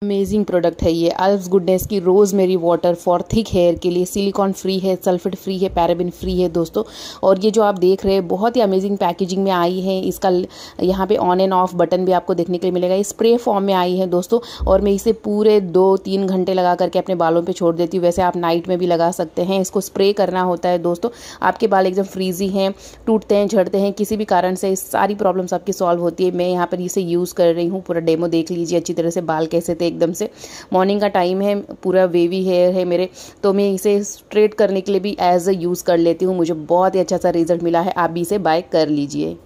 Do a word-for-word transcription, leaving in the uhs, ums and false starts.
Amazing product है ये Alfs goodness की rosemary water for thick hair के लिए। सिलिकॉन फ्री है, सल्फेट फ्री है, पैराबिन फ्री है दोस्तों। और ये जो आप देख रहे हैं बहुत ही अमेजिंग पैकेजिंग में आई है। इसका यहाँ पे ऑन एंड ऑफ बटन भी आपको देखने के लिए मिलेगा। ये स्प्रे फॉर्म में आई है दोस्तों, और मैं इसे पूरे दो तीन घंटे लगा करके अपने बालों पे छोड़ देती हूँ। वैसे आप नाइट में भी लगा सकते हैं। इसको स्प्रे करना होता है दोस्तों। आपके बाल एकदम फ्रीजी हैं, टूटते हैं, झड़ते हैं, किसी भी कारण से इस सारी प्रॉब्लम्स आपकी सॉल्व होती है। मैं यहाँ पर इसे यूज़ कर रही हूँ। पूरा डेमो देख लीजिए अच्छी तरह से। बाल कैसे थे एकदम से। मॉर्निंग का टाइम है, पूरा वेवी हेयर है मेरे, तो मैं इसे स्ट्रेट करने के लिए भी एज अ यूज़ कर लेती हूँ। मुझे बहुत ही अच्छा सा रिजल्ट मिला है। आप भी इसे बाय कर लीजिए।